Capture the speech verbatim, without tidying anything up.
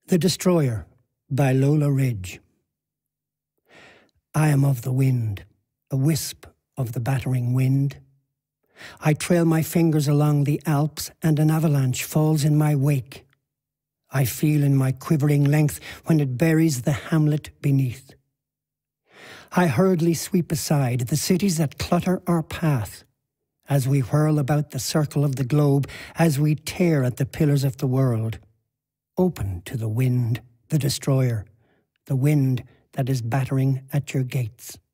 The Destroyer by Lola Ridge. I am of the wind, a wisp of the battering wind. I trail my fingers along the Alps and an avalanche falls in my wake. I feel in my quivering length when it buries the hamlet beneath. I hurriedly sweep aside the cities that clutter our path, as we whirl about the circle of the globe, as we tear at the pillars of the world. Open to the wind, the destroyer, the wind that is battering at your gates.